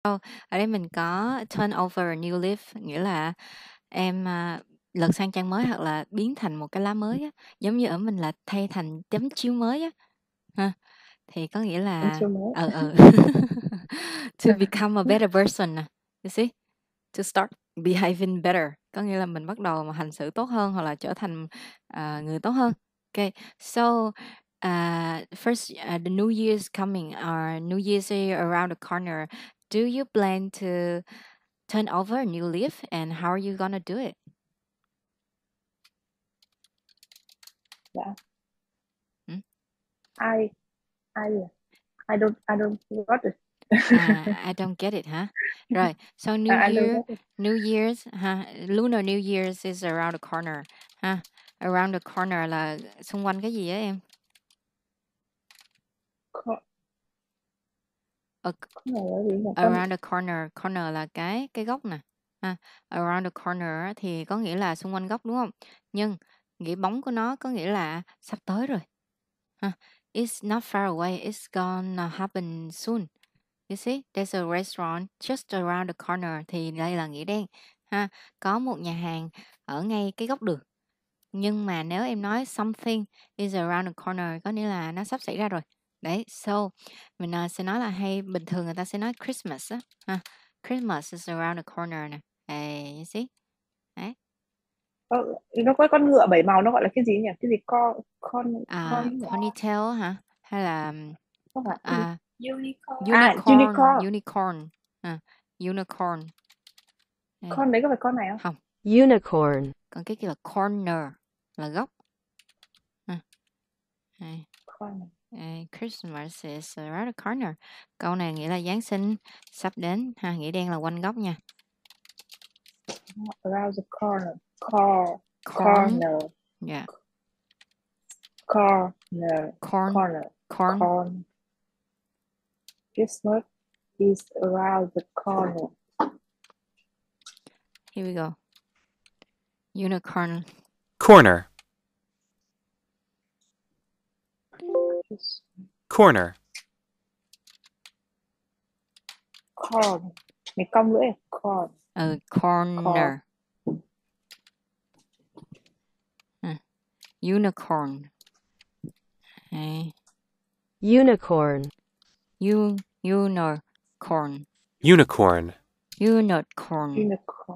Ở đây mình có turn over a new leaf, nghĩa là em lật sang trang mới hoặc là biến thành một cái lá mới á. Giống như ở mình là thay thành tấm chiếu mới á. Ha. Thì có nghĩa là Chiếu mới. to become a better person nè. You see? To start behaving better. Có nghĩa là mình bắt đầu mà hành xử tốt hơn hoặc là trở thành người tốt hơn. Okay. So first, the New Year's coming, or New Year's is around the corner. Do you plan to turn over a new leaf, and how are you gonna do it? Dạ. Hmm? I don't got it. I don't get it, huh? Right. So New I don't Year, get it. New Year's, Lunar New Year's is around the corner, ha. Around the corner là xung quanh cái gì á em? Around the corner, corner là cái góc nè. Ha. Around the corner thì có nghĩa là xung quanh góc, đúng không? Nhưng nghĩa bóng của nó có nghĩa là sắp tới rồi. Ha. It's not far away. It's gonna happen soon. You see, there's a restaurant just around the corner. Thì đây là nghĩa đen. Ha. Có một nhà hàng ở ngay cái góc đường. Nhưng mà nếu em nói something is around the corner có nghĩa là nó sắp xảy ra rồi. Đấy, so mình sẽ nói là hay bình thường người ta sẽ nói Christmas á. Ha. Christmas is around the corner nè. Hey, you see? Đấy. Nó có con ngựa 7 màu, nó gọi là cái gì nhỉ? Cái gì Ponytail hả? Hay là không phải unicorn. Unicorn. Unicorn. Con đấy có phải con này không? Không. Unicorn. Còn cái kia là corner, là góc. Christmas is around the corner. Câu này nghĩa là Giáng sinh sắp đến. Ha, nghĩa đen là quanh góc nha. Around the corner. Corner. Yeah. Corner. Christmas is around the corner. Here we go. Unicorn. Corner. Corner. Corn. Mình cong lưỡi. Corner. Unicorn. Unicorn. Unicorn. Unicorn. Unicorn.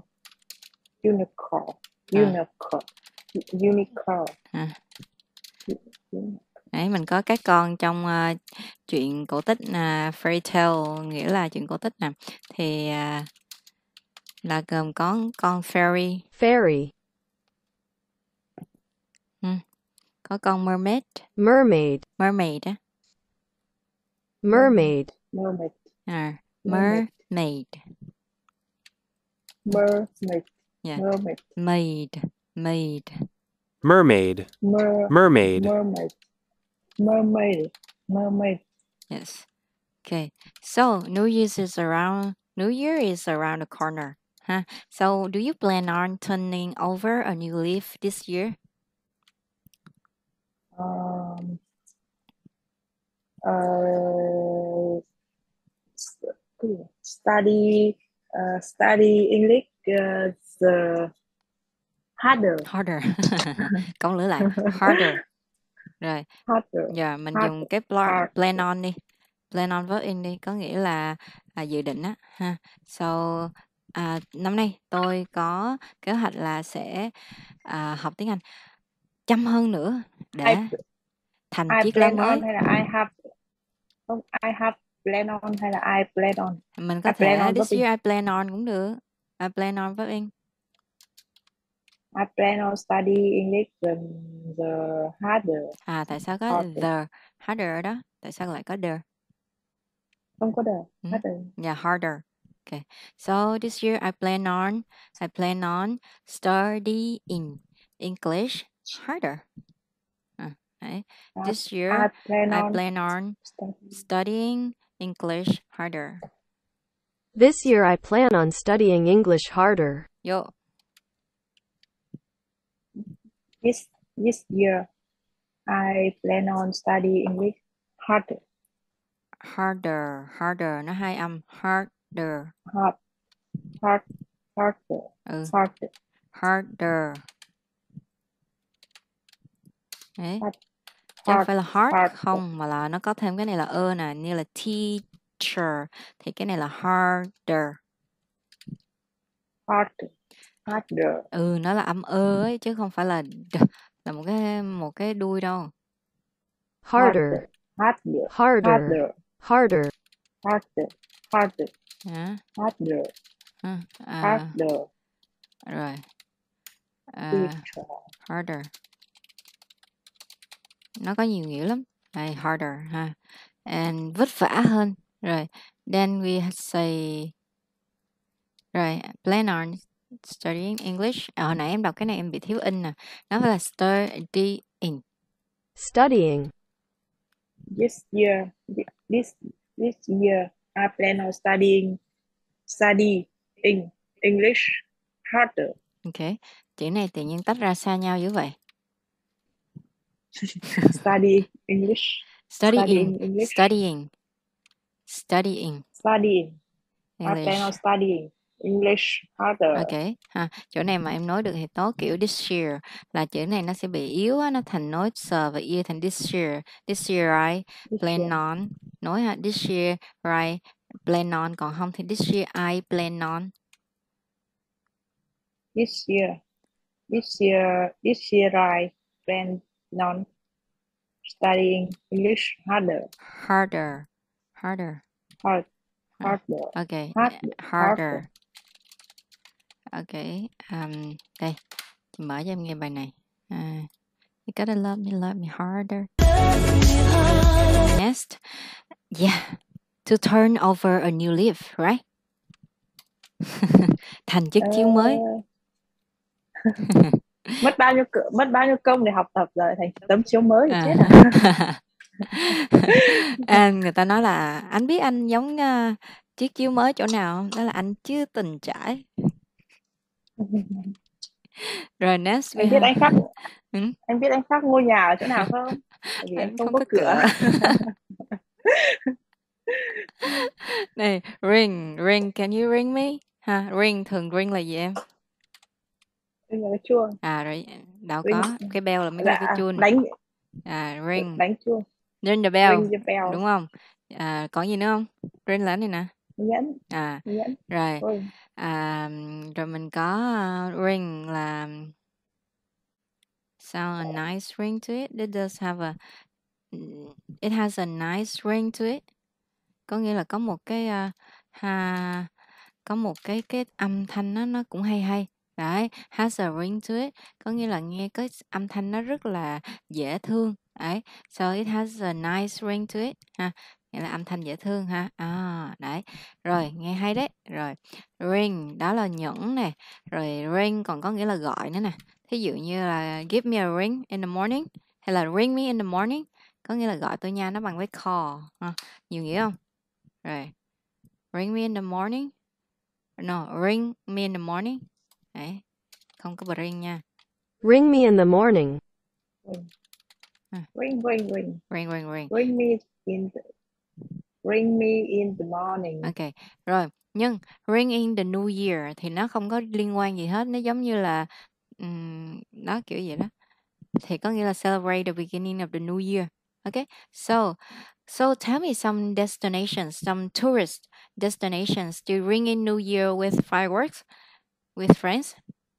Đấy, mình có các con trong chuyện cổ tích fairy tale, nghĩa là chuyện cổ tích nè. Thì là gồm có con fairy. Fairy. Có con mermaid. Mermaid. Mermaid á. Mermaid. Mermaid. Mermaid. Mermaid. Yeah. Mermaid. Maid. Maid. Mermaid. Mermaid. Mermaid. Mermaid. Mermaid. Yes. Okay. So New Year is around the corner. Huh? So do you plan on turning over a new leaf this year? Study English the harder. Câu nữa lại harder. Rồi. Harder. Giờ mình dùng cái plan on đi. Plan on verb in đi, có nghĩa là dự định á ha. So năm nay tôi có kế hoạch là sẽ học tiếng Anh chăm hơn nữa để thành chiếc lá mới. Hay là I have plan on hay là I plan on? Mình có thể this year I plan on cũng được. I plan on verb in. I plan on study English the harder. Tại sao có the harder ở đó? Tại sao lại có the? Không có the. Harder. Yeah, harder. Okay. So this year I plan on studying English harder. This year I plan on studying English harder. This year I plan on studying English harder. Yo. This year I plan on studying English harder. Harder, nó hai âm. Harder. Harder. Đấy. Chứ không phải là hard không, mà là nó có thêm cái này là nè, như là teacher thì cái này là harder. Nó là âm ấy chứ không phải là là một cái đuôi đâu. Harder. Rồi. Harder. Nó có nhiều nghĩa lắm. Đây, harder ha. And vất vả hơn. Rồi. Then we say rồi, plan on studying English. Hồi nãy em đọc cái này em bị thiếu in nè. Nó phải là studying. Studying. This year I plan on studying English harder. Ok. Chữ này tự nhiên tách ra xa nhau dữ vậy. Studying English. Studying. I plan on studying English harder. Ok, ha. Chỗ này mà em nói được thì tốt, kiểu this year là chữ này nó sẽ bị yếu á, nó thành nối sờ và ear thành this year. This year I plan on. Nói ha, this year I plan on, còn không thì this year I plan on. This year I plan on studying English harder. Okay, harder. Okay, đây, chị mở cho em nghe bài này. You gotta love me harder. Next, yeah, to turn over a new leaf, right? Thành chiếc chiếu mới. mất bao nhiêu công để học tập rồi thành tấm chiếu mới chết người ta nói là anh biết anh giống chiếc chiếu mới chỗ nào không? Đó là anh chưa từng trải. Rồi next anh biết anh khác ngôi nhà ở chỗ nào không? Bởi vì anh không có cửa. Này, ring, can you ring me? Ha, ring thường ring là gì em? Ring là cái chuông. Rồi, đâu ring. Có cái bell là mới là cái chuông. Ring. Đánh chuông. Ring the bell. Đúng không? Còn gì nữa không? Ring là này nè. Nhẫn. Rồi. Rồi mình có ring là sound a nice ring to it. It has a nice ring to it. Có nghĩa là có một cái có một cái âm thanh nó cũng hay. Đấy, has a ring to it, có nghĩa là nghe cái âm thanh nó rất là dễ thương. Đấy, so it has a nice ring to it ha, nghĩa là âm thanh dễ thương ha. Đấy, rồi nghe hay đấy. Rồi ring đó là nhẫn nè, rồi ring còn có nghĩa là gọi nữa nè. Thí dụ như là give me a ring in the morning, hay là ring me in the morning, có nghĩa là gọi tôi nha, nó bằng với call ha. Nhiều nghĩa không? Rồi ring me in the morning, no, ring me in the morning. Đấy, không có ring nha. Ring me in the morning. Ring. Ring me in the morning. Ok, rồi. Nhưng ring in the new year thì nó không có liên quan gì hết. Nó giống như là nó kiểu vậy đó. Thì có nghĩa là celebrate the beginning of the new year. Okay, so tell me some destinations, some tourist destinations to ring in New Year with fireworks with friends.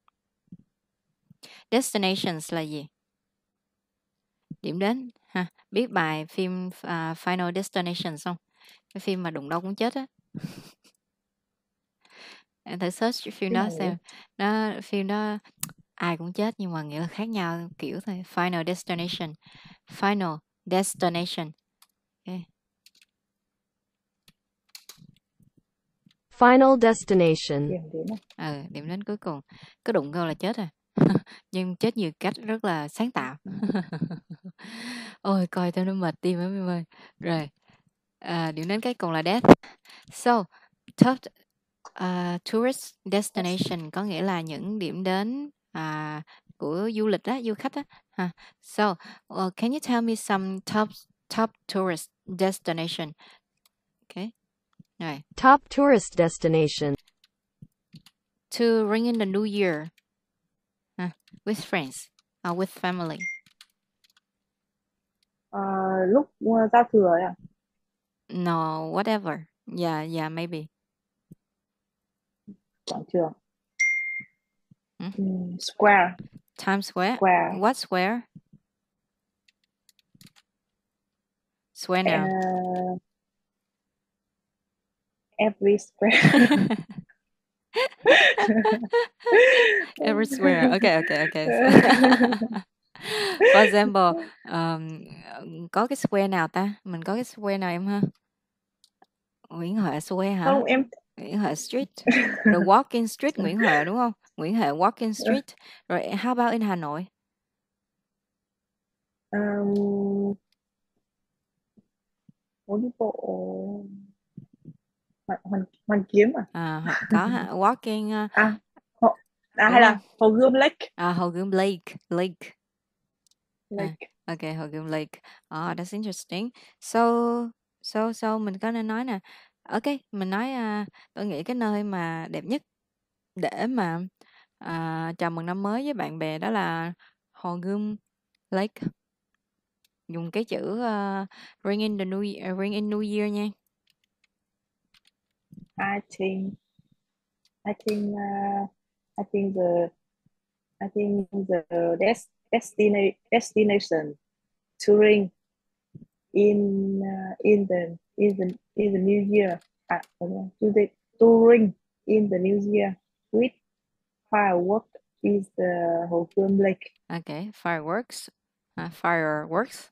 Destinations là gì? Điểm đến ha. Biết bài phim Final Destination không? Cái phim mà đụng đâu cũng chết á. Em thử search phim đó xem. Phim đó ai cũng chết nhưng mà nghĩa là khác nhau kiểu thôi. Final Destination. Okay. Final Destination. Điểm đến cuối cùng. Cứ đụng câu là chết à. Nhưng chết nhiều cách rất là sáng tạo. Ôi coi tao nó mệt tim em ơi. Rồi điểm đến cái cùng là death. So top tourist destination có nghĩa là những điểm đến của du lịch á, du khách á. So can you tell me some top tourist destination? Okay. Rồi. Top tourist destination. To ring in the new year. With friends or with family. Lúc giao thừa ấy à? No, whatever. Yeah, maybe. Quảng trường. Hmm? Square. Times Square. Square. What square? Square nào? Every square. Every square. Okay. For example, có cái square nào ta? Mình có cái square nào em ha? Nguyễn Huệ Square hả? Không, em Nguyễn Huệ Street. Rồi Walking Street Nguyễn Huệ đúng không? Nguyễn Huệ Walking Street. Rồi how about in Hà Nội? phố đi bộ Hoàn Kiếm à? Có hả? Walking hay là Hồ Gươm Lake. Hồ Gươm Lake. Lake. Okay, Hồ Gươm Lake. That's interesting. So mình có nên nói nè. Okay, mình nói tôi nghĩ cái nơi mà đẹp nhất để mà chào mừng năm mới với bạn bè đó là Hồ Gươm Lake. Dùng cái chữ ring in New Year nha. I think the destination touring in the new year. Touring in the new year with fireworks is the Hồ Gươm Lake. Okay, fireworks. Fireworks.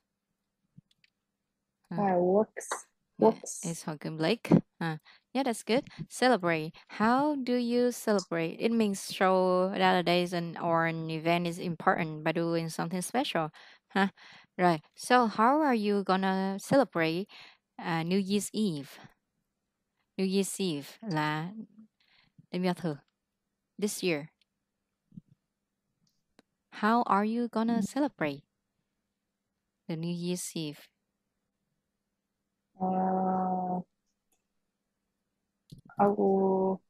It's Hồ Gươm Lake. Yeah, that's good. Celebrate. How do you celebrate? It means show that a day or an event is important by doing something special. Right. So how are you gonna celebrate New Year's Eve? New Year's Eve là đêm giao thừa. This year. How are you gonna celebrate the New Year's Eve? I will.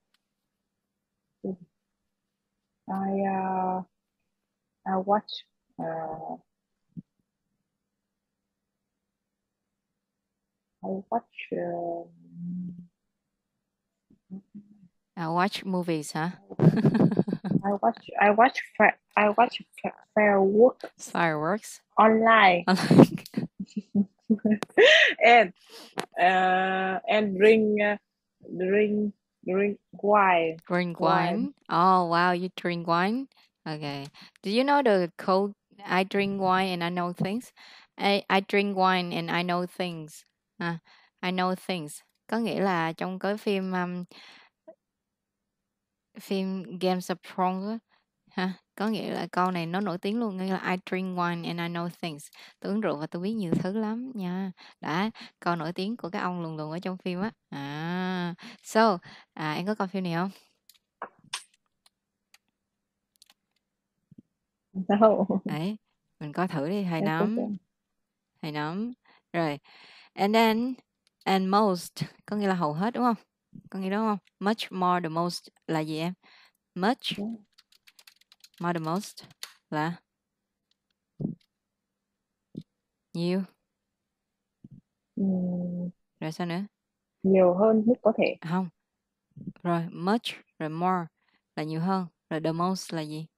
I watch. I watch movies, huh? I watch fireworks online. and drink wine. Drink wine. Oh wow, you drink wine. Okay. Do you know the quote? I drink wine and I know things. I drink wine and I know things. I know things. Có nghĩa là trong cái phim Games of Thrones ha, có nghĩa là câu này nó nổi tiếng luôn, nghĩa là I drink wine and I know things. Tôi uống rượu và tôi biết nhiều thứ lắm nha. Đã, câu nổi tiếng của cái ông lùn lùn ở trong phim á. So, em có coi phim này không? No. Đấy, mình coi thử đi, hay lắm. Rồi, and then, and most, có nghĩa là hầu hết đúng không? Có nghĩa đúng không? Much more the most là gì em? Much more the most là nhiều. Rồi sao nữa? Nhiều hơn mức có thể. Không. Rồi much, rồi more là nhiều hơn. Rồi the most là gì?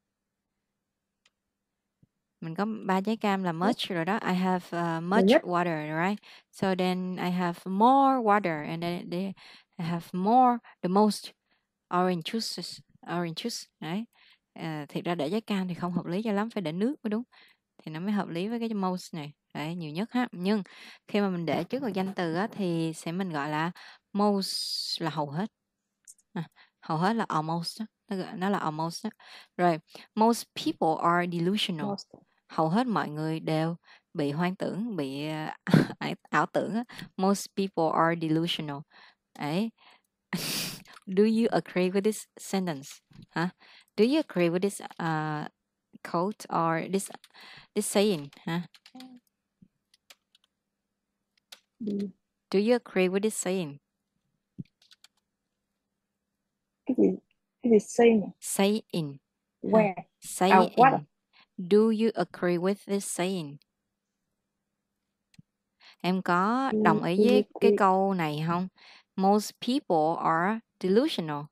Mình có 3 trái cam là much rồi đó. I have much water, right? So then I have more water and then I have more, the most orange juice. Đấy. Thiệt ra để trái cam thì không hợp lý cho lắm, phải để nước mới đúng. Thì nó mới hợp lý với cái most này. Đấy, nhiều nhất ha. Nhưng khi mà mình để trước vào danh từ á, thì mình gọi là most là hầu hết. Hầu hết là almost. Nó là almost. Rồi, most people are delusional. Hầu hết mọi người đều bị hoang tưởng, bị ảo tưởng. Most people are delusional. Đấy. Do you agree with this sentence? Do you agree with this quote or this saying? Do you agree with this saying? Cái gì saying? Saying. Where? Saying. What? Do you agree with this saying? Em có đồng ý với cái câu này không? Most people are delusional.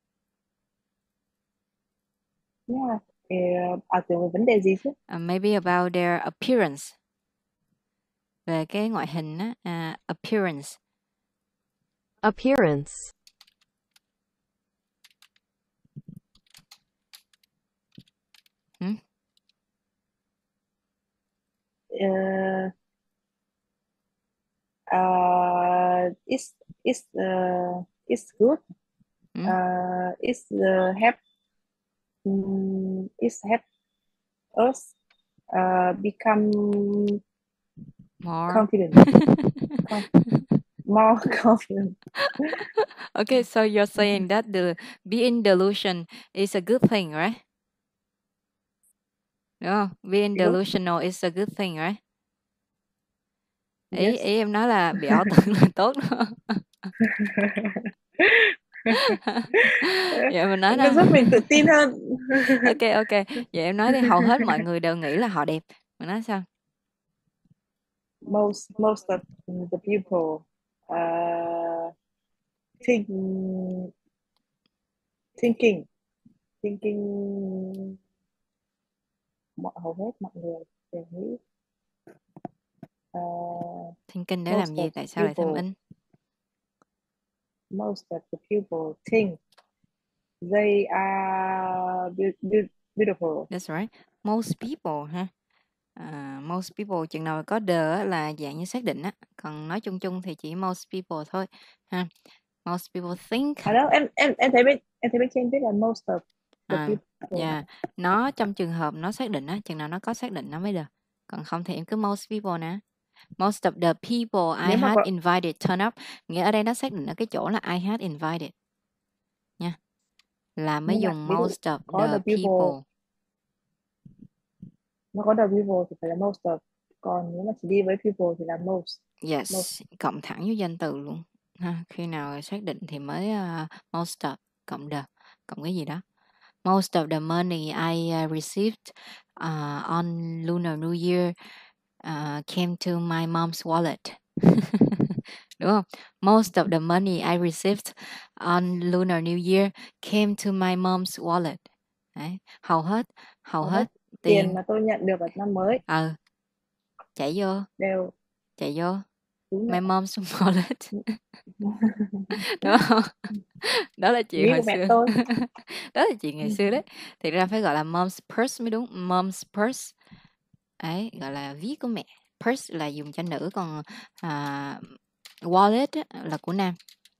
Yeah. Tưởng về vấn đề gì chứ? Maybe about their appearance. Về cái ngoại hình á, appearance. Appearance. It's good. It's help us become more confident. More confident. Okay, so you're saying that the being delusion is a good thing, right? No, being delusional is a good thing, right? Ý em nói là bị ảo tưởng là tốt đó. Vậy mình nói nó giúp mình tự tin hơn. Ok. Vậy em nói đi, hầu hết mọi người đều nghĩ là họ đẹp. Mình nói sao? Most of the people thinking hầu hết mọi người đều nghĩ thinking để làm gì? Tại sao lại thêm in? Most of the people think they are beautiful. That's right. Most people ha. Most people chừng nào có the là dạng như xác định á, còn nói chung chung thì chỉ most people thôi ha. Most people think. Đó, em thấy bên trên viết là most of the people. Yeah. Nó trong trường hợp nó xác định á, chừng nào nó có xác định nó mới được. Còn không thì em cứ most people nè. Most of the people I had invited turn up. Nghĩa ở đây nó xác định ở cái chỗ là I had invited nha. Là mới dùng most of the people. Nó có the people thì phải là most of. Còn nếu mà chỉ đi với people thì là most. Yes, most. Cộng thẳng với danh từ luôn ha. Khi nào xác định thì mới most of cộng the, cộng cái gì đó. Most of the money I received on Lunar New Year came to my mom's wallet. Đúng không? Most of the money I received on Lunar New Year came to my mom's wallet. Đấy. Hầu hết tiền mà tôi nhận được vào năm mới. Chạy vô. Đúng My mom's wallet. Đúng không? Đó là chuyện hồi xưa. Đó là chuyện ngày xưa đấy. Thì ra phải gọi là mom's purse mới đúng. Mom's purse. Ấy, gọi là ví của mẹ. Purse là dùng cho nữ, còn wallet là của nam.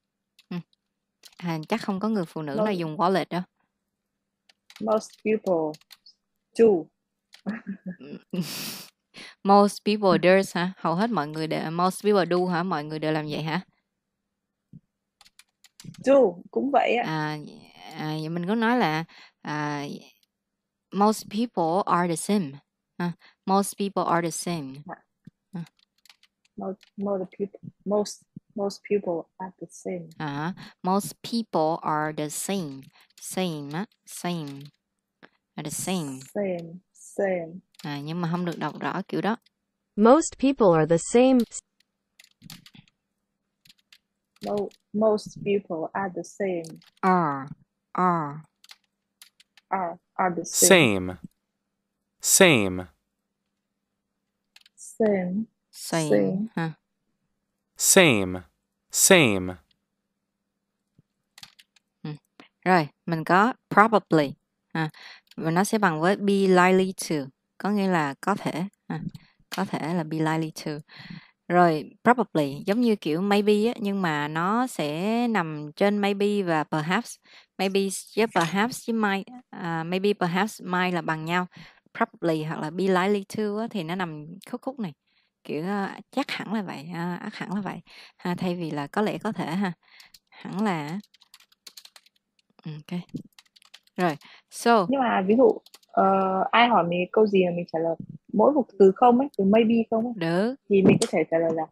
Chắc không có người phụ nữ nào dùng wallet đâu. Most people do. Most people does hả? Hầu hết mọi người đều. Most people do hả? Mọi người đều làm vậy hả? Do cũng vậy á. Vậy mình có nói là most people are the same. Most people are the same. Most people are the same. Most people are the same. Same. Are the same. Same. Nhưng mà không được đọc rõ kiểu đó. Most people are the same. Most people are the same. Are the same. Same. Ha. Same. Rồi, mình có probably. Và nó sẽ bằng với be likely to. Có nghĩa là có thể. Có thể là be likely to. Rồi, probably giống như kiểu maybe á, nhưng mà nó sẽ nằm trên maybe và perhaps. Maybe với perhaps với might. Maybe perhaps might là bằng nhau. Probably hoặc là be likely to á, thì nó nằm khúc này. Kiểu chắc hẳn là vậy, ắt hẳn là vậy. Thay vì là có lẽ có thể ha. Hẳn là. Ok. Rồi, so. Nhưng mà ví dụ ai hỏi mình câu gì mà mình trả lời mỗi một từ không ấy, từ maybe không ấy, được, thì mình có thể trả lời là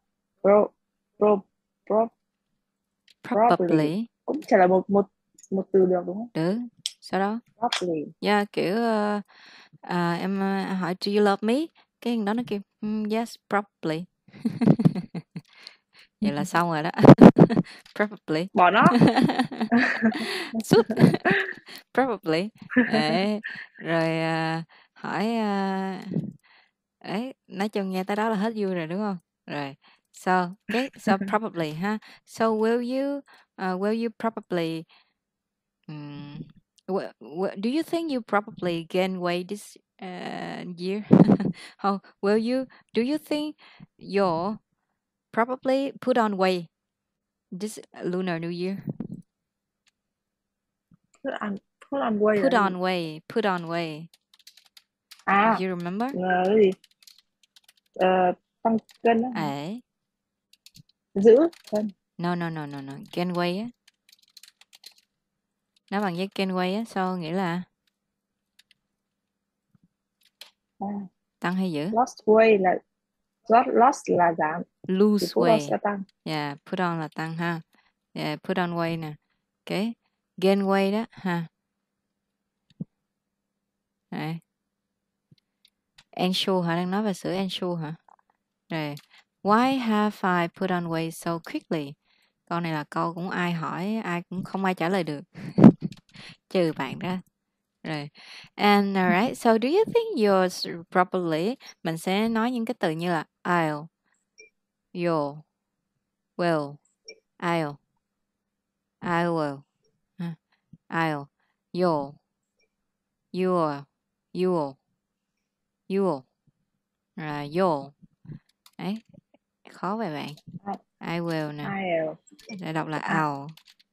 probably. Cũng trả lời một từ được đúng không? Được, Sau đó Probably. yeah, kiểu em hỏi do you love me, cái thằng đó nó kêu yes probably. Vậy là xong rồi đó. Probably. Bỏ nó. Sút. Probably. Đấy. Rồi hỏi ấy, nói chung nghe tới đó là hết vui rồi đúng không? Rồi. So probably ha. So will you probably do you think you probably gain weight this year? How do you think you'll probably put on weight this Lunar New Year? Put on weight. Put on weight. À, You remember? cái gì? Tăng cân á. Ấy. Giữ cân. No. Gain weight á. Nói bằng với gain weight á, so nghĩa là tăng hay giữ? Lost weight là lost là giảm. Lose Thì put on weight. sẽ tăng. Yeah, put on là tăng ha. Yeah, put on weight nè. Okay. Gain weight đó ha. Đấy. Ensure hả? Đang nói về sữa Ensure hả? Rồi. Why have I put on weight so quickly? Câu này là câu cũng ai hỏi, ai cũng không ai trả lời được. Trừ bạn đó. Rồi. And alright, so do you think you're probably, mình sẽ nói những cái từ như là I'll, you'll, will, I will, I'll, you'll, you'll, you'll. Đấy, khó vậy bạn. I will nè. I'll. Để đọc là I'll.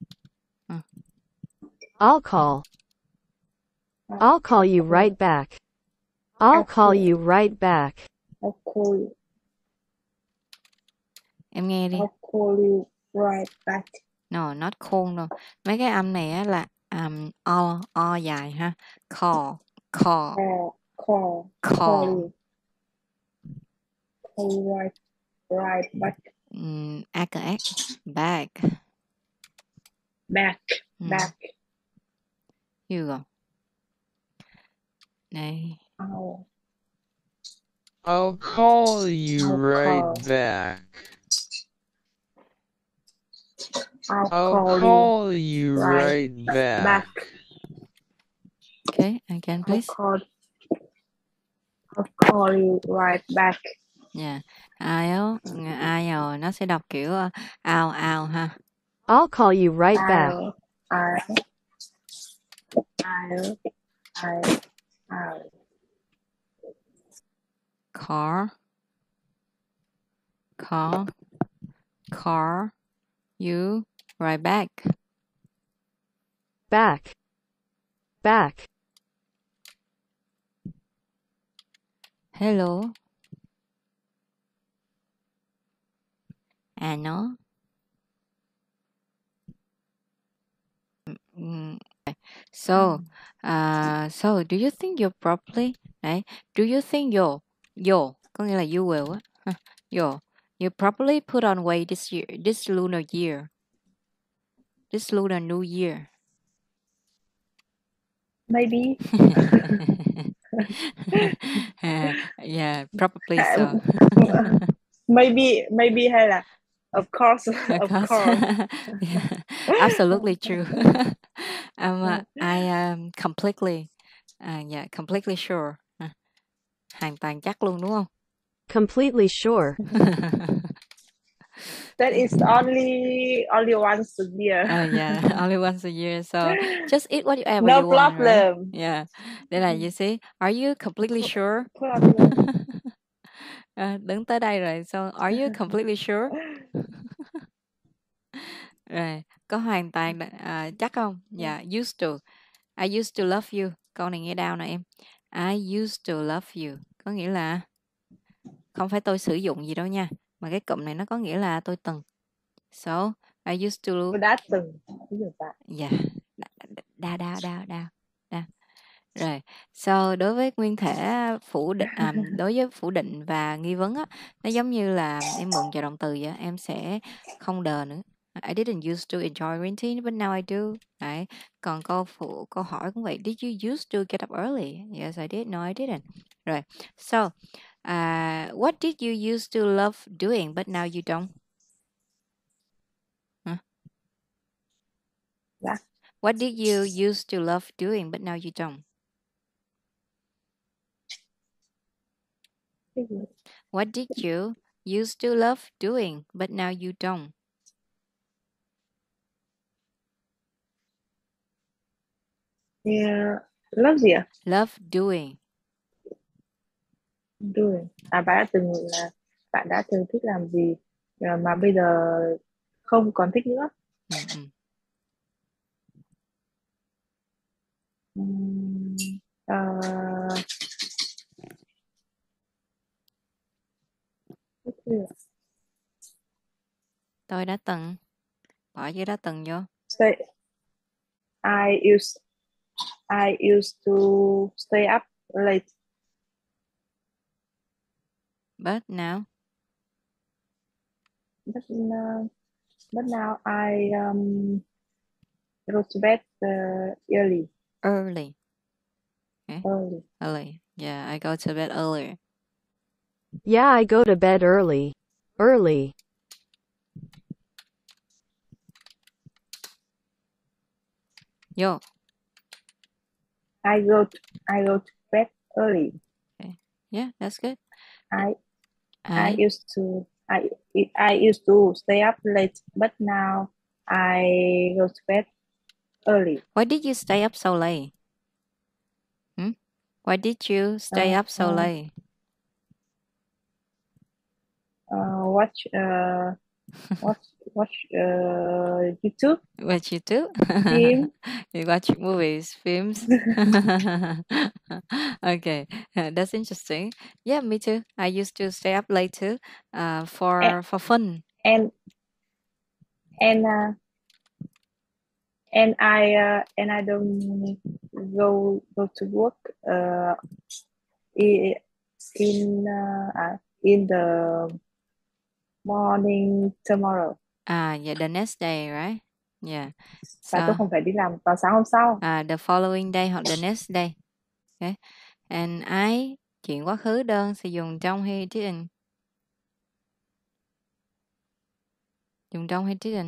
I'll call you right back. I'll call you right back. I'll call you. Em nghe đi. I'll call you right back. No, not call đâu. Mấy cái âm này á là o dài ha. Call. Call you. Call you right back. Back. Back. Here go. Này. I'll call you right back. I'll call you right back. Okay, again please. I'll call you right back. Yeah. I'll nó sẽ đọc kiểu I'll ha. I'll call you right back. I'll. Call you right back. Back. Hello. Ano. So do you think you're probably, đấy, do you think you'll, có nghĩa là you will á. You probably put on weight this lunar new year. Maybe. Yeah, probably so. Maybe hay là of course. Yeah, absolutely true. I am completely completely sure. Hoàn toàn chắc luôn đúng không? Completely sure. That is only once a year. Yeah, only once a year. So just eat whatever no you want, problem. right? Yeah. Đây là you see, are you completely sure? Đứng tới đây rồi. So are you completely sure? Rồi, có hoàn toàn chắc không? Yeah, used to. I used to love you. Câu này nghe đau nè em. I used to love you. Có nghĩa là không phải tôi sử dụng gì đâu nha. Mà cái cụm này nó có nghĩa là tôi từng. So, I used to... Tôi đã từng. Yeah. Đau. Rồi, so đối với nguyên thể đối với phủ định và nghi vấn á, nó giống như là em mượn trợ động từ vậy, em sẽ không đờ nữa. I didn't used to enjoy green tea, but now I do. Đấy. Còn câu hỏi cũng vậy. Did you used to get up early? Yes, I did. No, I didn't. Rồi. So, what did you used to love doing, but now you don't? Hả? Dạ. What did you used to love doing, but now you don't? Cái gì? What did you used to love doing, but now you don't? Yeah. Love gì ạ? Love doing. Doing. Bạn đã từng thích làm gì mà bây giờ không còn thích nữa? Ờ, thích gì ạ? Tôi đã từng. Bỏ chữ đã từng vô. Stay. I used to stay up late. But now. But now I go to bed early. Early. Okay. Early. Early. Yeah, I go to bed earlier. Yeah, I go to bed early. Early. Yo. I go to bed early. Okay. Yeah, that's good. I used to stay up late, but now I go to bed early. Why did you stay up so late? Why did you stay up so late? Watch YouTube. Watch YouTube? Film. You watch movies, films? Okay, that's interesting. Yeah, me too. I used to stay up late too, for fun. And I don't go to work in the morning tomorrow. Yeah, the next day, right? Yeah. Và tôi không phải đi làm vào sáng hôm sau. The following day hoặc the next day. Okay. And I, chuyện quá khứ đơn sẽ dùng trong hay didn't? Dùng trong hay didn't?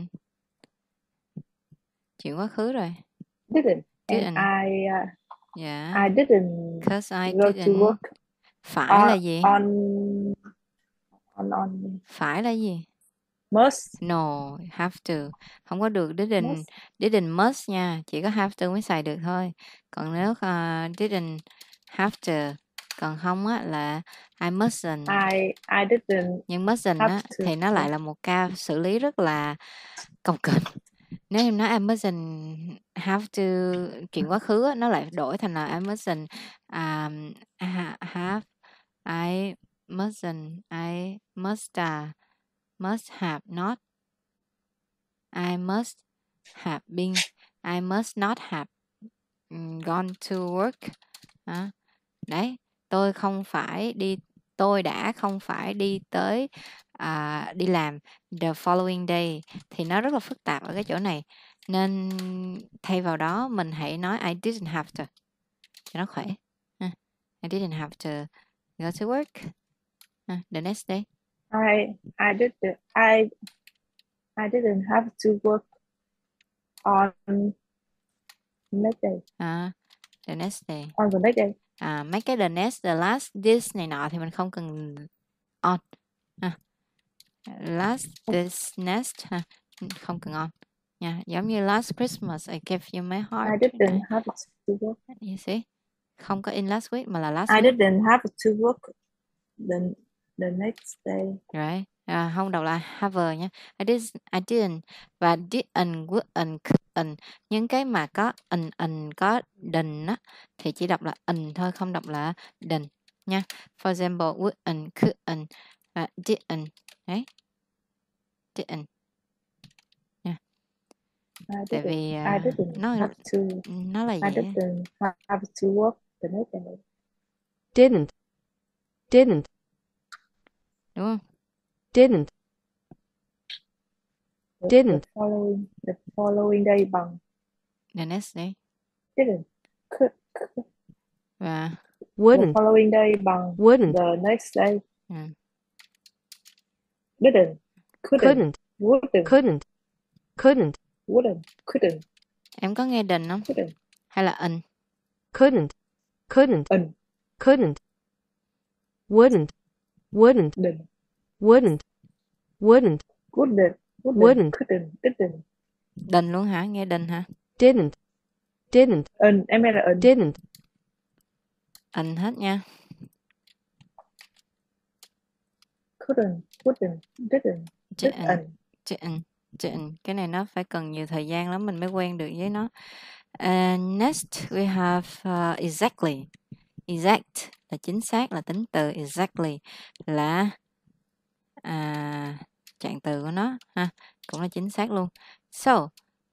Chuyện quá khứ rồi. Didn't. Didn't. And Yeah. I didn't 'Cause I go didn't. to work. Phải là gì? On Phải là gì? must. No, have to. Không có được didn't must nha. Chỉ có have to mới xài được thôi. Còn nếu didn't have to, còn không á là I mustn't. I didn't. Nhưng mustn't á thì nó lại là một ca xử lý rất là cồng kềnh. Nếu em nói I mustn't have to, chuyện quá khứ á, nó lại đổi thành là I mustn't have, I mustn't, I must have not, I must have been, I must not have gone to work. Đấy, tôi đã không phải đi tới đi làm the following day, thì nó rất là phức tạp ở cái chỗ này, nên thay vào đó mình hãy nói I didn't have to cho nó khỏe. I didn't have to go to work the next day. I didn't have to work on next day. The next day. On the next day. Mấy cái the next, the last, this này nọ thì mình không cần on. Last, this, next không cần on nha. Giống như last Christmas I gave you my heart. I didn't have to work. You see? Không có in last week mà là last I week. didn't have to work the next day. Right. Không đọc là have nha. I didn't và didn't, wouldn't, couldn't. Những cái mà có có didn't á thì chỉ đọc là thôi, không đọc là didn't nha. For example, wouldn't, couldn't và didn't. Đấy. Didn't. Yeah. Tại vì I didn't have to. Nó là gì? I didn't have to work the next day. Didn't. Đúng không? Didn't. Didn't. The following day bằng The next day. didn't. Và The Wouldn't. following day bằng Wouldn't. the next day. ừ, Didn't. Couldn't. Couldn't. Wouldn't. Couldn't. Couldn't. Wouldn't. Couldn't. em có nghe đần không? Couldn't. Hay là in? Couldn't. Couldn't. Ân. Couldn't. Wouldn't. Wouldn't. Đừng. Wouldn't. Wouldn't. Wouldn't. Wouldn't. Couldn't. Didn't. Đần luôn hả? Nghe đần hả? Didn't. Didn't. Ân. Em nghe là ân. Didn't. In hết nha. Couldn't. Wouldn't. Didn't. Didn't. Didn't. Didn't. Cái này nó phải cần nhiều thời gian lắm mình mới quen được với nó. And next we have exactly. Exact là chính xác, là tính từ. Exactly là trạng từ của nó ha, cũng là chính xác luôn. So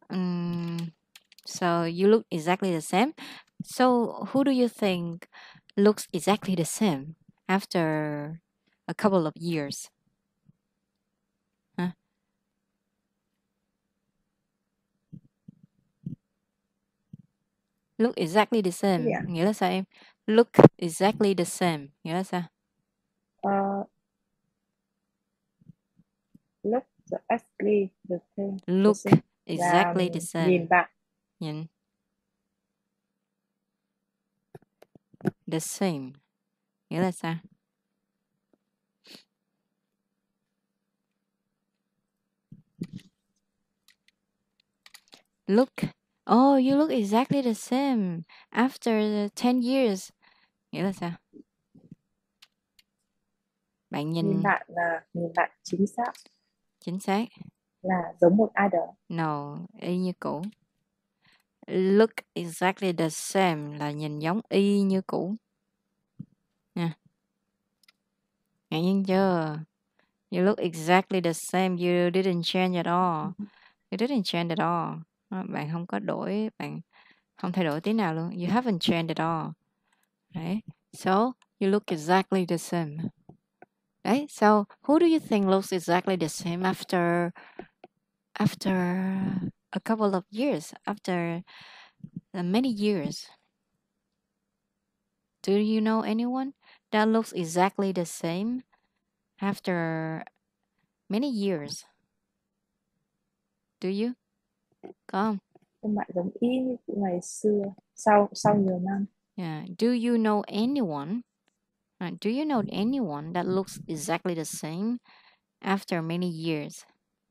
you look exactly the same. So who do you think looks exactly the same after a couple of years? Huh? Look exactly the same. Yeah. Nghĩa là sao em? Look exactly the same. Nghĩa là sao? Look exactly the same. Look The same. exactly Là the same. nhìn bạn. Nhìn. The same. Nghĩa là sao? Look. Oh, you look exactly the same after 10 years. Nghĩa là sao? Bạn Nhìn bạn là nhìn bạn chính xác chính xác. là giống một ai đó. No, y như cũ. Look exactly the same là nhìn giống y như cũ. Nha. Ngạc nhiên chưa? You look exactly the same. You didn't change at all. You didn't change at all. Bạn không có đổi, bạn không thay đổi tí nào luôn. You haven't changed at all. Đấy. So, you look exactly the same. Đấy. So, who do you think looks exactly the same after a couple of years, after many years? Do you know anyone that looks exactly the same after many years? Do you? Có không? Các bạn giống y như ngày xưa sau nhiều năm. Yeah. Do you know anyone? Do you know anyone that looks exactly the same after many years?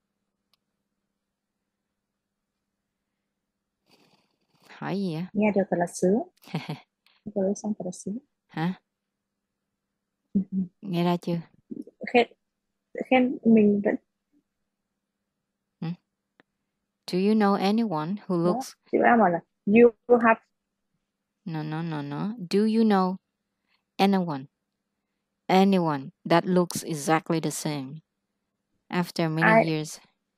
Hỏi gì ạ? Nghe được thật là sướng. Rồi xong thật là sướng. Hả? Nghe ra chưa? Khen mình vẫn. Do you know anyone who Đó. looks? Chị đã bảo là you have. No. Do you know anyone that looks exactly the same after many years?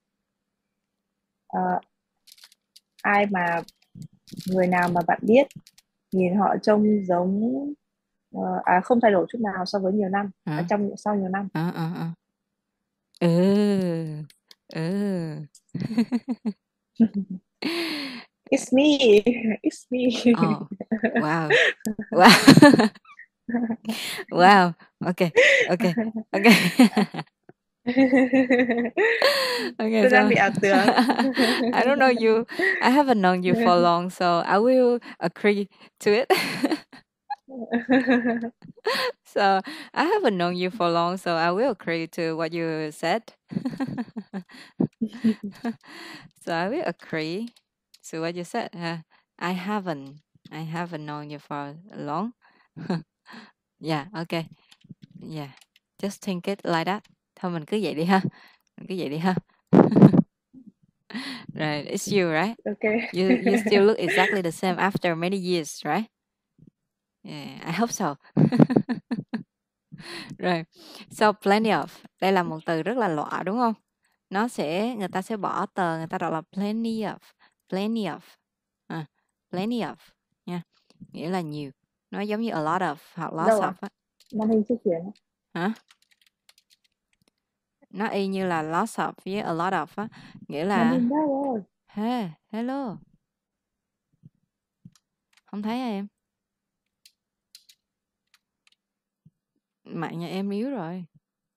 Ai mà người nào mà bạn biết nhìn họ trông giống không thay đổi chút nào so với nhiều năm sau nhiều năm. It's me. Oh, wow. Wow. Okay. Okay, Tôi đang bị ảo tưởng. I don't know you. I haven't known you for long, so I will agree to it. So I haven't known you for long, so I will agree to what you said. So I will agree to what you said. I haven't known you for long. Yeah, okay. Yeah, just think it like that. Thôi mình cứ vậy đi ha. Right, it's you, right? Okay. You still look exactly the same after many years, right? Yeah, I hope so. Rồi, so plenty of. Đây là một từ rất là lọa đúng không? Người ta sẽ bỏ tờ, người ta đọc là plenty of. Plenty of nha. Nghĩa là nhiều. Nó giống như a lot of hoặc lots of á. Màn hình chưa chuyển. Hả? Nó y như là lots of với a lot of á, nghĩa là nhìn ra rồi. hey, hello. Không thấy hả em? Mạng nhà em yếu rồi.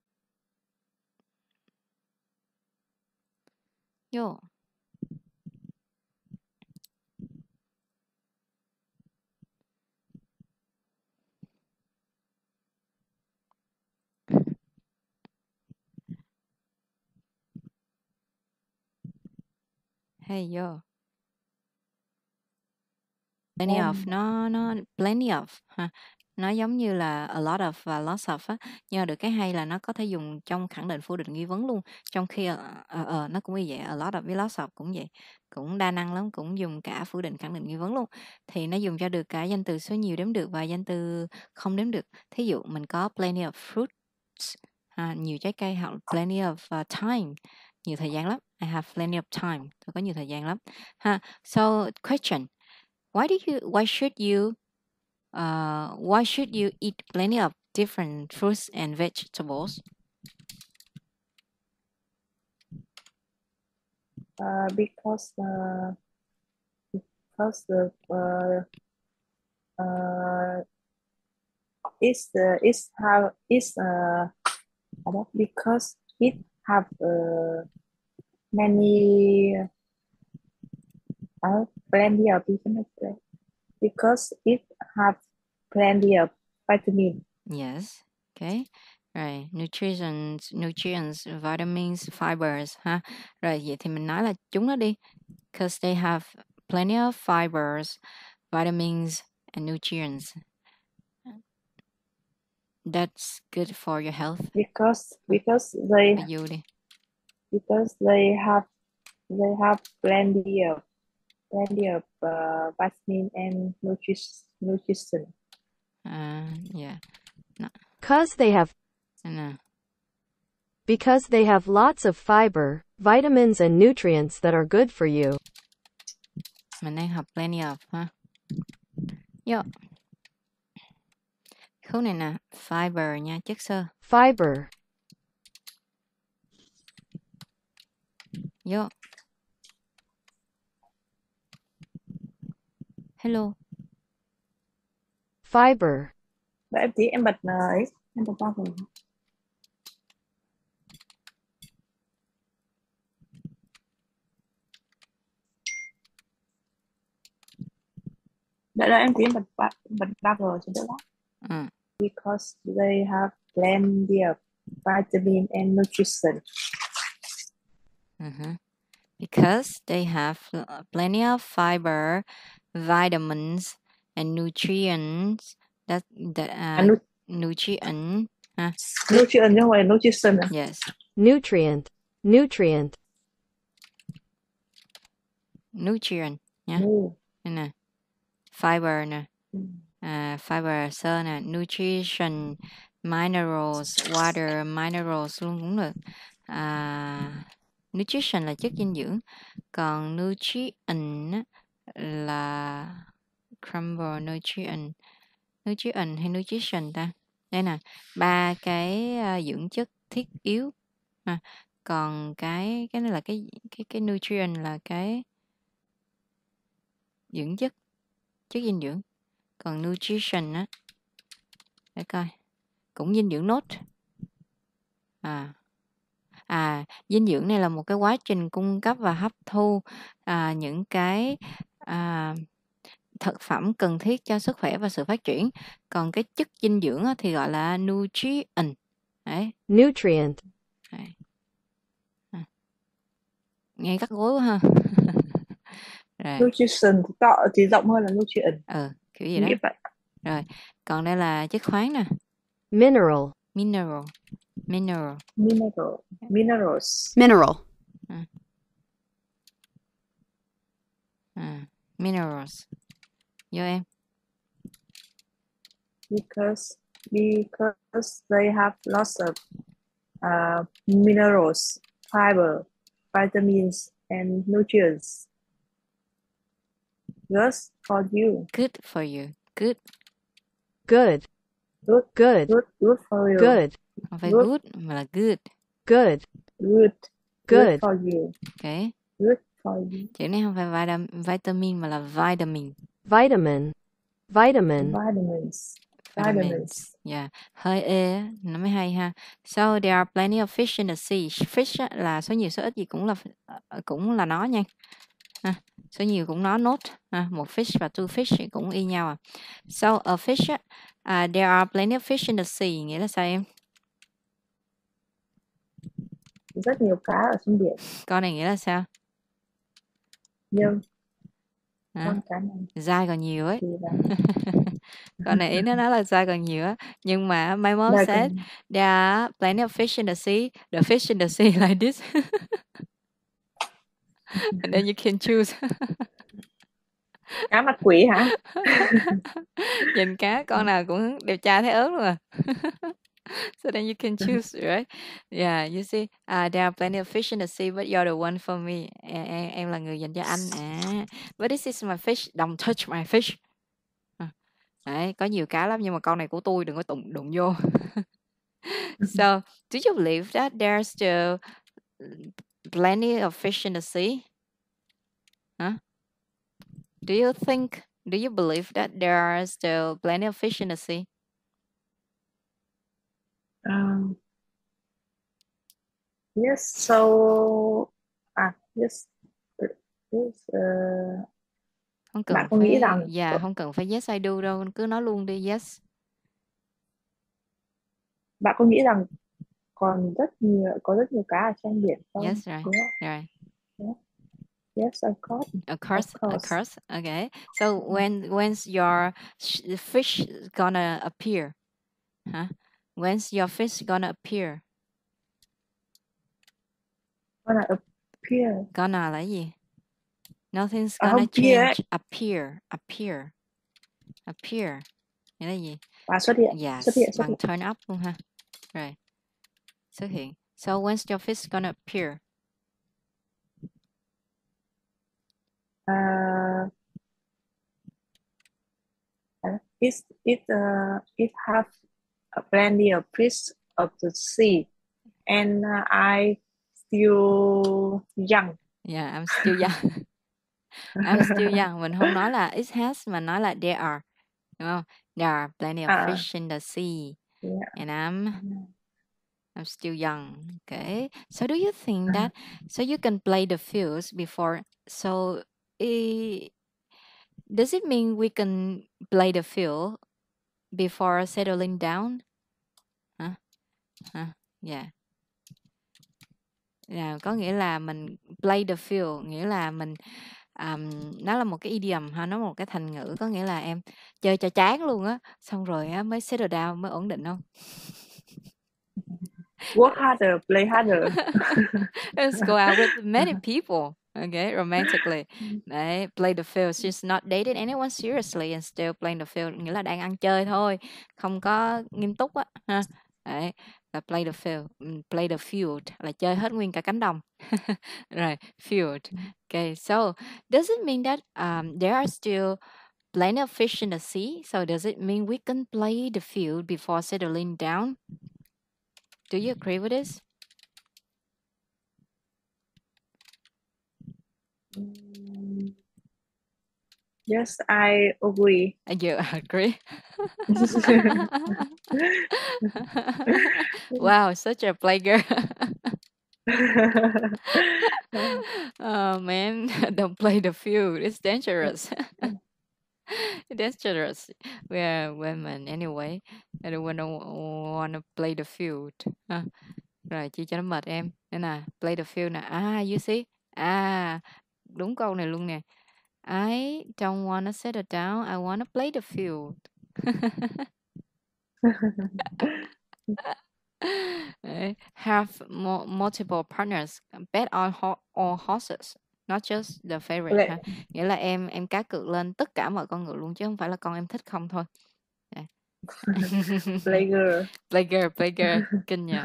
Vô. Hey vô. Plenty of, nó plenty of ha. Nó giống như là a lot of và lots of á, nhưng mà được cái hay là nó có thể dùng trong khẳng định phủ định nghi vấn luôn, trong khi nó cũng như vậy, a lot of với lots of cũng vậy, cũng đa năng lắm, cũng dùng cả phủ định khẳng định nghi vấn luôn. Thì nó dùng cho được cả danh từ số nhiều đếm được và danh từ không đếm được. Thí dụ mình có plenty of fruits, nhiều trái cây, hoặc plenty of time, nhiều thời gian lắm. I have plenty of time, tôi có nhiều thời gian lắm ha. So question, why should you eat plenty of different fruits and vegetables? Because because it have many plenty of because it have plenty of vitamin. Yes. Okay. Rồi, nutrients, vitamins, fibers ha. Rồi vậy thì mình nói là chúng nó đi. Because they have plenty of fibers, vitamins and nutrients. That's good for your health. Because they have plenty of vitamin and nutrition. Yeah. No. Because they have No. Because they have lots of fiber, vitamins and nutrients that are good for you. Mình đang học plenty of ha. Yo. Khúc này nè, fiber nha, chất xơ. Fiber. Yo. Hello. Fiber. Đợi em tí, em bật ấy, em bật ra rồi. Đợi em tí, em bật ra rồi cho đỡ lắm. Because they have plenty of vitamin and nutrition. Because they have plenty of fiber, vitamins and nutrients nutrient Nutrient chứ không phải nutrition. Yes. Nutrient nhá. Đây nè. Fiber nè. Fiber sơ nè, nutrition, minerals, water, minerals luôn cũng được. Nutrition là chất dinh dưỡng, còn nutrient là crumble nutrient hay nutrition ta. Đây nè, 3 cái dưỡng chất thiết yếu. Còn cái này là cái nutrient là cái dưỡng chất dinh dưỡng. Còn nutrition á, để coi, cũng dinh dưỡng nốt. Dinh dưỡng này là một cái quá trình cung cấp và hấp thu những cái thực phẩm cần thiết cho sức khỏe và sự phát triển. Còn cái chất dinh dưỡng á, thì gọi là nutrient. Đấy. Nutrient. Đấy. Nghe cắt gối quá ha. Nutrition thì rộng hơn là nutrient. Kiểu gì đó. Rồi, còn đây là chất khoáng nè. Mineral. Minerals. Minerals. Vô em. Because they have lots of minerals, fiber, vitamins and nutrients. Good for you. Good for you. Good. Good. Good. Good. Good for you. Good. Không phải good mà là good. Good. Good. Good. Good for you. Okay. Good for you. Chữ này không phải vitamin mà là vitamin. Vitamin. Vitamin. Vitamins. Vitamins. Yeah. Hơi ê á, nó mới hay ha. So there are plenty of fish in the sea. Fish á, là số nhiều số ít gì cũng là nó nha. Ha. Số nhiều cũng nó nốt. Ha. Một fish và two fish thì cũng y nhau à. So a fish á, there are plenty of fish in the sea. Nghĩa là sao em? Rất nhiều cá ở trên biển. Con này nghĩa là sao? Nhưng con cá này dai còn nhiều ấy. thì là Con này ý nó nói là dai còn nhiều á. Nhưng mà my mom Dai said còn- there are plenty of fish in the sea. The fish in the sea like this. And then you can choose. cá mặt quỷ hả? Nhìn cá con nào cũng đẹp trai thấy ớn luôn à. So then you can choose, right? Yeah, you see, there are plenty of fish in the sea, but you're the one for me. Em là người dành cho anh. But this is my fish. Don't touch my fish. Đấy, có nhiều cá lắm nhưng mà con này của tôi, đừng có đụng vô. So, do you believe that there's still plenty of fish in the sea? Do you believe that there are still plenty of fish in the sea? Yes, so yes, Không cần bạn có phải, nghĩ rằng không cần phải yes I do đâu, cứ nói luôn đi yes. bạn có nghĩ rằng còn có rất nhiều cá ở trên biển không? Yes, right. Đúng không? Right. Yes, of course. Of course. Okay. So when's your fish gonna appear? When's your fish gonna appear? Gonna appear. Gonna là gì? Nothing's gonna change. Appear. Nghĩa là gì? Xuất hiện. Yes, Xuất hiện. bằng turn up luôn ha. Rồi. Xuất hiện. So when's your fish gonna appear? It have plenty of fish of the sea, and I still young. Yeah, I'm still young. I'm still young. Mình không nói là it has mà nói là there are. Đúng không? There are plenty of fish in the sea. Yeah. And I'm still young. Okay. So do you think that so you can play the fields before? So does it mean we can play the field before settling down? Yeah. Có nghĩa là mình play the field, nghĩa là mình nó là một cái idiom ha, nó là một cái thành ngữ, có nghĩa là em chơi cho chán luôn á, xong rồi á mới settle down, mới ổn định không? Work harder, play harder. Let's go out with many people. Okay, romantically. Đấy, play the field. She's not dating anyone seriously and still playing the field. Nghĩa là đang ăn chơi thôi, không có nghiêm túc á. Ha. Đấy, là play the field. Play the field là chơi hết nguyên cả cánh đồng. Rồi, field. Okay, so does it mean that there are still plenty of fish in the sea? So does it mean we can play the field before settling down? Do you agree with this? Yes, I agree. You agree? Wow, such a play girl. Oh man, don't play the field. It's dangerous. It's dangerous. We are women anyway. I don't want to play the field. Rồi, chia cho nó mệt em. Nên là play the field nè. You see? Đúng câu này luôn nè. I don't want to settle down. I want to play the field. Have multiple partners. Bet on all horses, not just the favorite. Ha? Nghĩa là em cá cược lên tất cả mọi con ngựa luôn, chứ không phải là con em thích không thôi. Play girl. Kinh nhờ.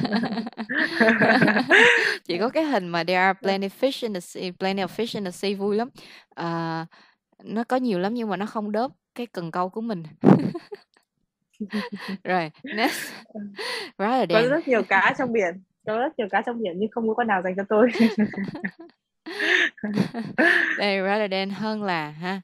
Chỉ có cái hình mà there are plenty of fish in the sea vui lắm. Nó có nhiều lắm nhưng mà nó không đớp cái cần câu của mình. Rồi, next. Có rất nhiều cá trong biển. Có rất nhiều cá trong biển nhưng không có con nào dành cho tôi. Đây, rather than hơn là ha.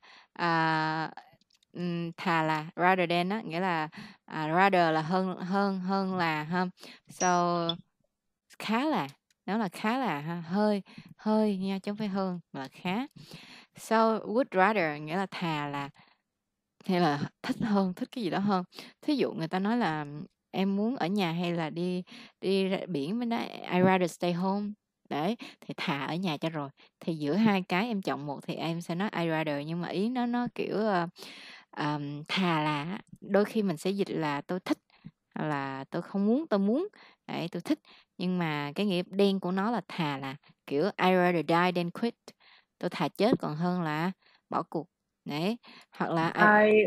Thà là rather than á, nghĩa là rather là hơn là ha. So khá là, nó là khá là ha, hơi nha, chứ không phải hơn mà là khá. So would rather nghĩa là thà là, hay là thích hơn, thích cái gì đó hơn. Thí dụ người ta nói là em muốn ở nhà hay là đi ra biển, mới nói I rather stay home. Đấy, thì thà ở nhà cho rồi. Thì giữa hai cái em chọn một thì em sẽ nói I rather, nhưng mà ý nó kiểu thà là á, đôi khi mình sẽ dịch là tôi thích, hoặc là tôi không muốn, tôi muốn. Đấy, tôi thích. Nhưng mà cái nghĩa đen của nó là thà là, kiểu I rather die than quit. Tôi thà chết còn hơn là bỏ cuộc. Đấy, hoặc là I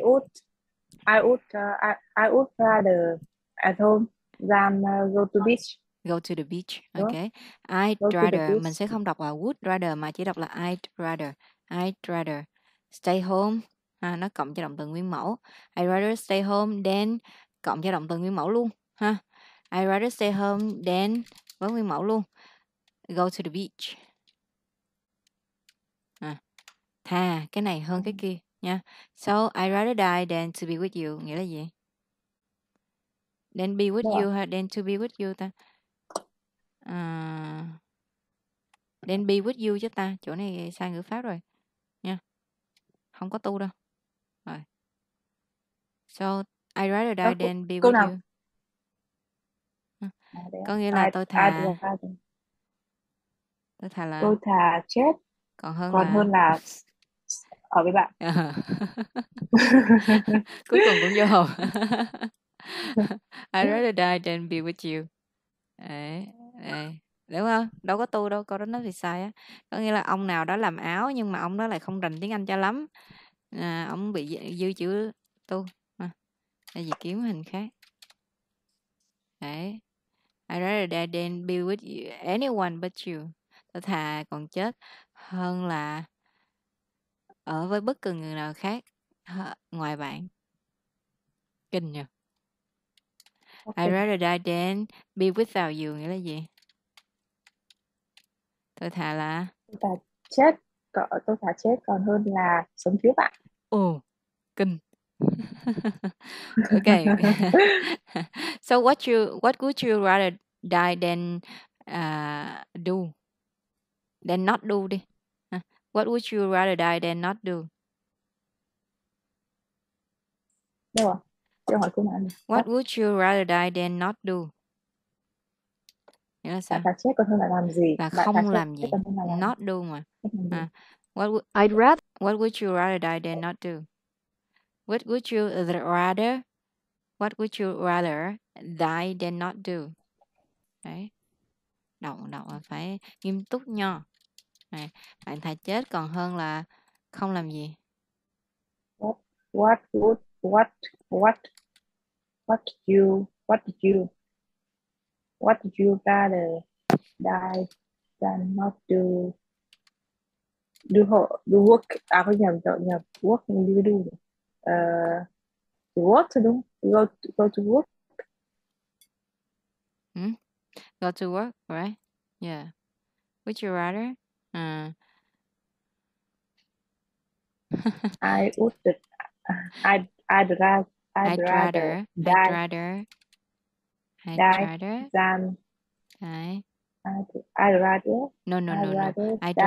would rather at home than go to beach. go to the beach. Đúng Ok. không? I'd Go to the rather, mình beach. sẽ không đọc là would rather mà chỉ đọc là I'd rather. I'd rather stay home. Nó cộng cho động từ nguyên mẫu. I'd rather stay home than cộng cho động từ nguyên mẫu luôn. Ha. I'd rather stay home than với nguyên mẫu luôn. Go to the beach. Thà cái này hơn cái kia nha. So I'd rather die than to be with you. Nghĩa là gì? Than be with Đúng you rồi. hay than to be with you ta? Then be with you chứ ta. Chỗ này sai ngữ pháp rồi nha. Không có tu đâu. Rồi. So I rather die than be Câu with nào? you. Có nghĩa là tôi thà là tôi thà chết còn hơn là ở với bạn. Cuối cùng cũng vô hồn. I rather die than be with you. Đấy. Đúng không? Đâu có tu đâu, câu đó nói thì sai á. Có nghĩa là ông nào đó làm áo nhưng mà ông đó lại không rành tiếng Anh cho lắm. Ông bị dư chữ tu. Là gì kiếm hình khác. Đấy. I rather die than be with you, anyone but you. Tôi thà còn chết hơn là ở với bất cứ người nào khác ngoài bạn. Kinh nhỉ? I rather die than be without you nghĩa là gì? Tôi thà là tôi thà chết còn hơn là sống thiếu bạn. Ồ, kinh. Okay. So what would you rather die than do? Than not do đi. What would you rather die than not do? Đâu ạ? Câu hỏi câu nào nhỉ? What would you rather die than not do? Nghĩa là sao? Bạn thà chết còn hơn là làm gì? Là Bạn thà không chết làm gì. còn hơn là làm Not do mà. What would you rather die than not do? What would you rather die than not do? Đấy. Đọc là phải nghiêm túc nha. Này, bạn thà chết còn hơn là không làm gì. What you rather die than not do work. Không nhầm work như do. Work thôi đúng. Go to work. Go to work, right? Yeah. Would you rather? I'd rather than Đấy. I'd rather No. I'd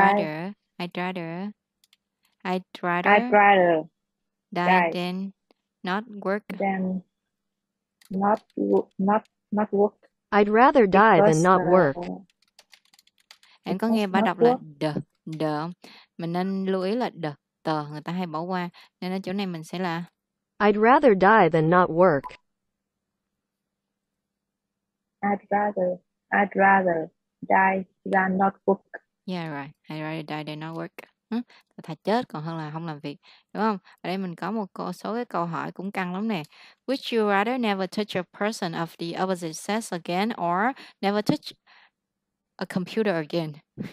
rather die than not work. Than not work. I'd rather die than not work. Em có nghe bà đọc là the không? Mình nên lưu ý là tờ người ta hay bỏ qua, nên ở chỗ này mình sẽ là I'd rather die than not work. I'd rather die than not work. Yeah, right. I'd rather die than not work. Thà chết còn hơn là không làm việc, đúng không? Ở đây mình có một số cái câu hỏi cũng căng lắm nè. Would you rather never touch a person of the opposite sex again or never touch a computer again?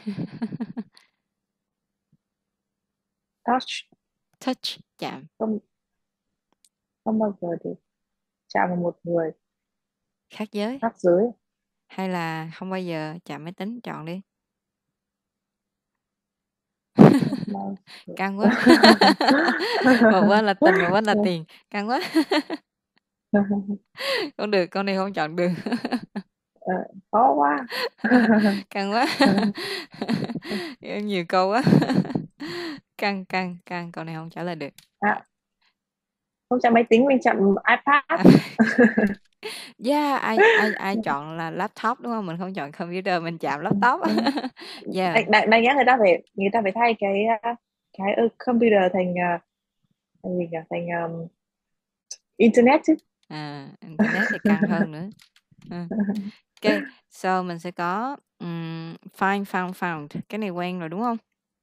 Touch, chạm. Không bao giờ được chạm vào một người khác giới. hay là không bao giờ chạm máy tính? Chọn đi. Căng quá. Một bên là tình, một bên là tiền. Căng quá. Không được, con này không chọn được. Khó quá. Căng quá. Nhiều câu quá. Căng, con này không trả lời được. Không chọn máy tính, mình chọn iPad. Yeah, ai chọn là laptop đúng không? Mình không chọn computer, mình chạm laptop. Yeah. Đáng nhẽ người ta phải thay cái computer thành gì nhỉ? Thành internet chứ. Internet thì căng hơn nữa. Ok, so mình sẽ có find, found. Cái này quen rồi đúng không?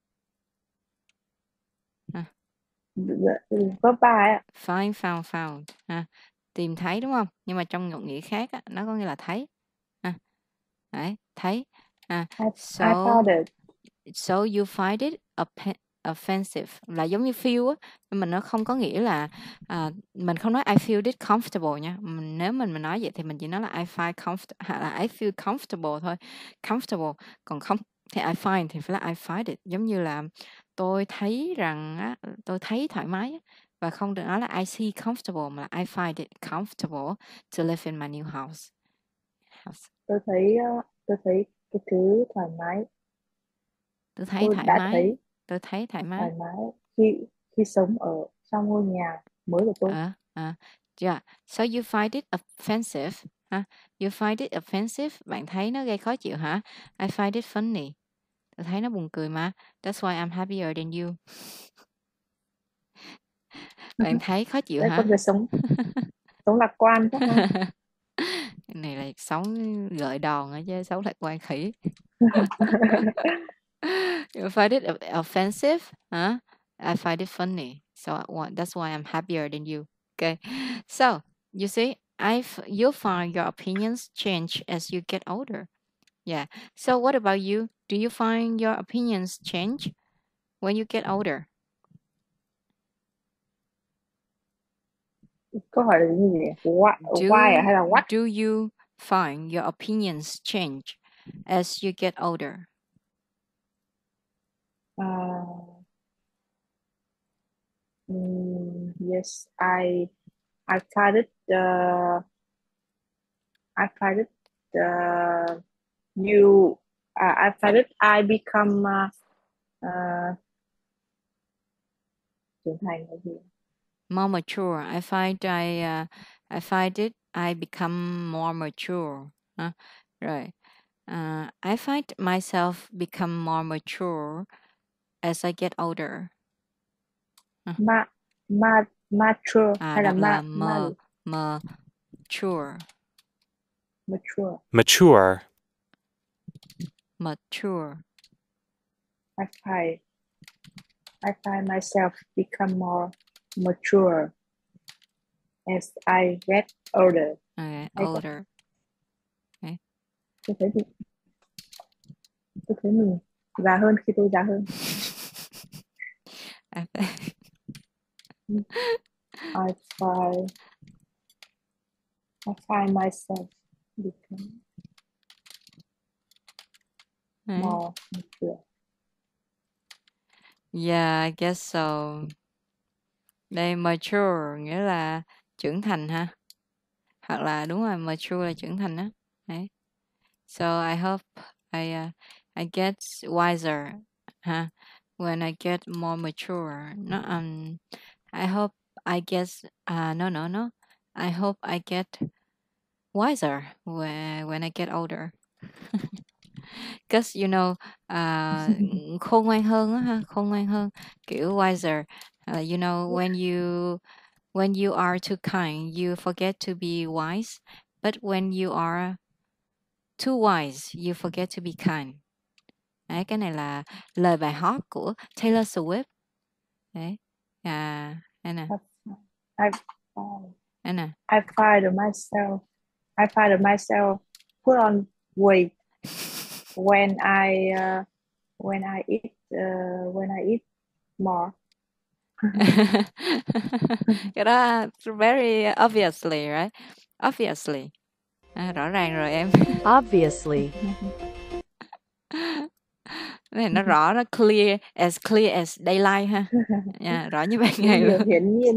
Verb 3 ấy. Find, found. Tìm thấy đúng không? Nhưng mà trong ngụ nghĩa khác á, nó có nghĩa là thấy. Đấy, thấy. I found it. So you find it offensive, là giống như feel á, nhưng mà nó không có nghĩa là mình không nói I feel it comfortable nha. Nếu mình nói vậy thì mình chỉ nói là I find comfortable, là I feel comfortable thôi, comfortable. Còn không thì I find thì phải là I find it, giống như là tôi thấy rằng á, tôi thấy thoải mái á. Và không được nói là I see comfortable, mà là I find it comfortable to live in my new house. Tôi thấy cái thứ thoải mái. Tôi thấy thoải mái. Khi sống ở trong ngôi nhà mới của tôi. Yeah. So you find it offensive, You find it offensive, bạn thấy nó gây khó chịu hả? I find it funny, tôi thấy nó buồn cười mà. That's why I'm happier than you. Bạn thấy khó chịu hả? Con người sống lạc quan quá ha. Cái này là sống gợi đòn ở chứ sống lạc quan khỉ. You find it offensive, I find it funny, so that's why I'm happier than you. Okay, so you see, you'll find your opinions change as you get older. Yeah. So what about you? Do you find your opinions change when you get older? Câu hỏi là gì nhỉ? Why hay là what? Do you find your opinions change as you get older? Yes, I find it I become trưởng thành là gì? More mature. I find it I become more mature. Right. I find myself become more mature as I get older. Mature hay là mature. Mature. I find myself become more mature as I get older. Older. Okay. Tôi thấy mình già hơn khi tôi già hơn. I find myself become more mature. Yeah, I guess so. Đây mature nghĩa là trưởng thành ha. Hoặc là đúng rồi, mature là trưởng thành á. Đấy. So I hope I get wiser when I get more mature. No, I hope I get no. I hope I get wiser when I get older. Because khôn ngoan hơn á ha, khôn ngoan hơn, kiểu wiser. When you are too kind, you forget to be wise. But when you are too wise, you forget to be kind. Đấy, cái này là lời bài hát của Taylor Swift. Đấy. Anna. I find myself put on weight when I eat more. Cái đó very obviously, right? Obviously. Rõ ràng rồi em. Obviously. Này nó rõ, nó clear as daylight ha. Rõ như ban ngày Những điều luôn. hiển nhiên.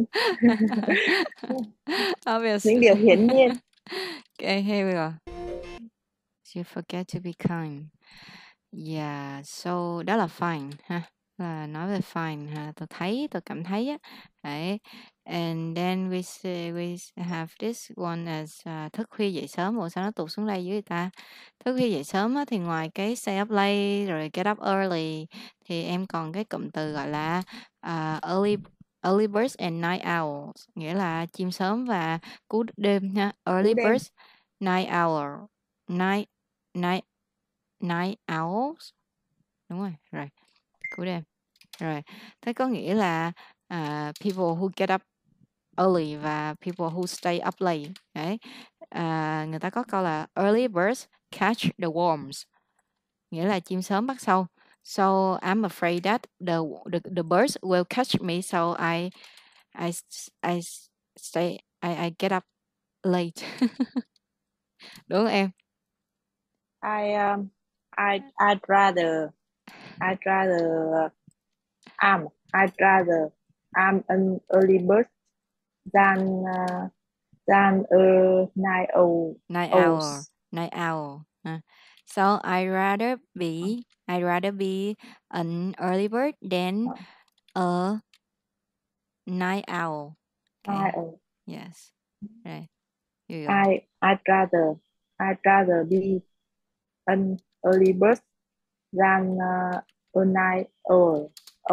Obviously. Những điều hiển nhiên. Okay, here we go. You forget to be kind. Yeah, so đó là fine ha. Là nói về fine ha. Tôi cảm thấy á. Đấy. And then we have this one as thức khuya dậy sớm. Ủa sao nó tụt xuống đây dưới ta? Thức khuya dậy sớm á, thì ngoài cái stay up late rồi get up early thì em còn cái cụm từ gọi là early birds and night owls, nghĩa là chim sớm và cú đêm ha. Early Cú đêm. birds, night owl, night owls. Đúng rồi, cú đêm. Rồi, thế có nghĩa là people who get up early và people who stay up late. Đấy. Người ta có câu là early birds catch the worms, nghĩa là chim sớm bắt sâu. So I'm afraid that the birds will catch me, so I get up late. Đúng không em? I'd rather I'm an early bird than a night owl. Night owl. So I'd rather be an early bird than a night owl. Okay. Night owl. Yes. Right. Here you go. I'd rather be an early bird than a night owl.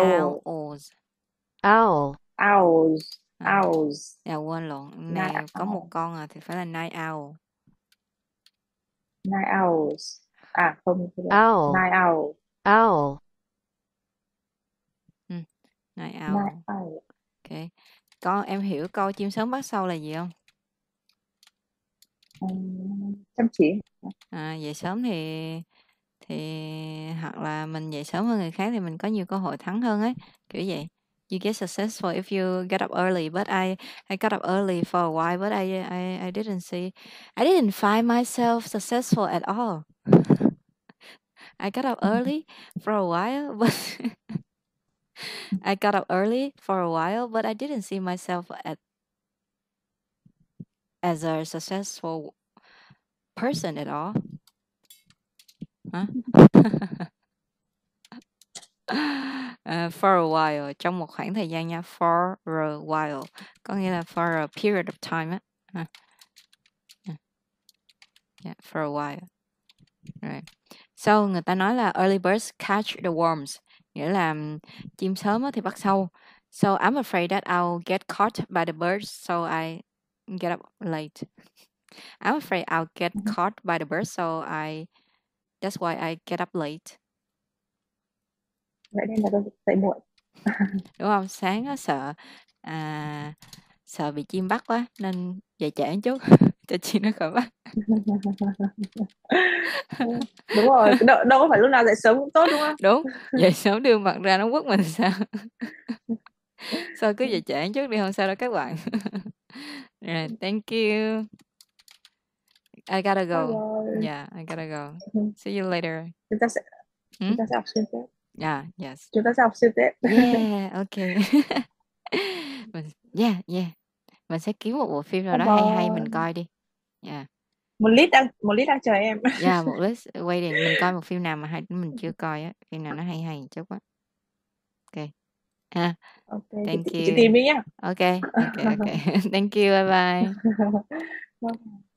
Owls. Dạ quên lộn. Này có một con thì phải là night owl. Night owls. Không. Owl. Night owl. Owl. Night owl. Ok. Em hiểu câu chim sớm bắt sâu là gì không? Chăm chỉ. Dậy sớm thì hoặc là mình dậy sớm hơn người khác thì mình có nhiều cơ hội thắng hơn ấy, kiểu vậy. You get successful if you get up early, but I got up early for a while, but I didn't find myself successful at all. I got up early for a while, but but I didn't see myself as a successful person at all. For a while, trong một khoảng thời gian nha. For a while có nghĩa là for a period of time á. Yeah, for a while. Right. So người ta nói là early birds catch the worms, nghĩa là chim sớm thì bắt sâu. So I'm afraid that I'll get caught by the birds, so I get up late. I'm afraid I'll get caught by the birds, so that's why I get up late. Vậy nên là tôi dậy muộn. Đúng không? Sáng á sợ bị chim bắt quá nên dậy trễ chút cho chim nó khỏi bắt. Đúng rồi, đâu có phải lúc nào dậy sớm cũng tốt đúng không? Đúng, dậy sớm đưa mặt ra nó quất mình sao? Sao cứ dậy trễ chút đi, không sao đâu các bạn. Rồi, thank you. I gotta go. Yeah, I gotta go. See you later. Chúng ta sẽ học xuyên Tết. Yeah, yes. Chúng ta sẽ học xuyên Tết. Yeah, okay. Yeah. Mình sẽ kiếm một bộ phim nào đó hay mình coi đi. Yeah. Một list đang chờ em. Yeah, một list waiting. Mình coi một phim nào mà mình chưa coi á, phim nào nó hay chút á. Ok. Okay. Thank you. Chị tìm đi nhá. Okay. Thank you. Bye bye.